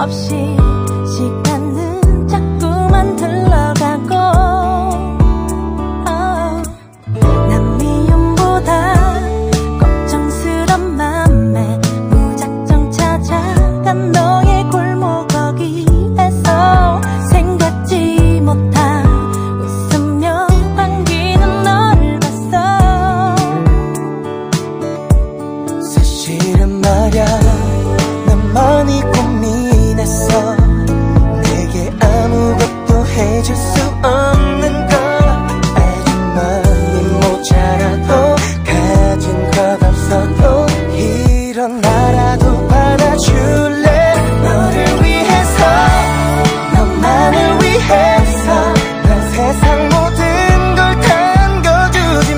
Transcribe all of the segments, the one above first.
없이 시간은 자꾸만 흘러가고 난 미움보다 걱정스런 맘에 무작정 찾아간 너의 골목 거기에서 생각지 못한 웃으며 반기는 너를 봤어. 사실은 말야 난 많이 고민했어. 내게 아무것도 해줄 수 없는 걸 아주 많이 모자라도 가진 것 없어도 이런 나라도 받아줄래. 너를 위해서 너만을 위해서 난 세상 모든 걸 담겨주지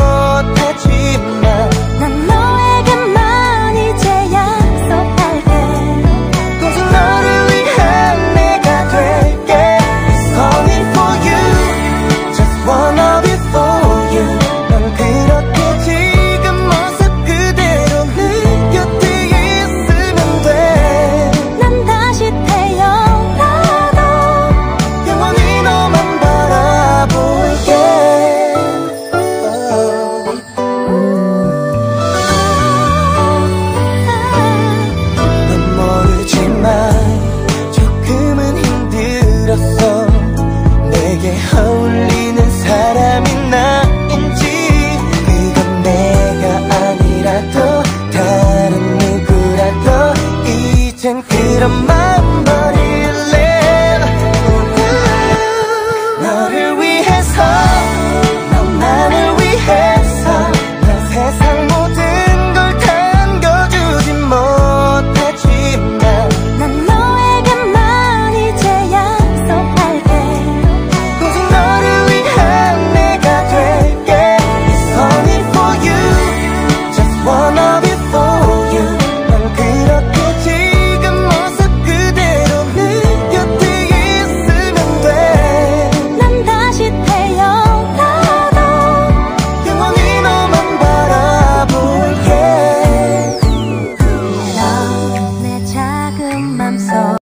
못하지만 난 너에게만 이제 약속할게. 오직 너를 위한 내가 될게. It's only for you, just wanna be for you. 난 그렇게 지금 모습 그대로 네 곁에 있으면 돼. 난 다시 태어나도 영원히 너만 바라볼게. 넌 모르지만 조금은 힘들었어. 내게 어울리는 사람이 나인지 그건 내가 아니라도 다른 누구라도 이젠 그런 마음 버릴래. 너를 위해서 너만을 위해서 난 세상 모든 걸 담겨주지 못하지만 난 너에게만 이제 약속할게. 오직 너를 위한 내가 될게. It's only for you, just wanna be for you. 난 그렇게 지금 모습 그대로 네 곁에 있으면 돼. 난 다시 태어나도 영원히 너만 바라볼게. 너 내 작은 맘속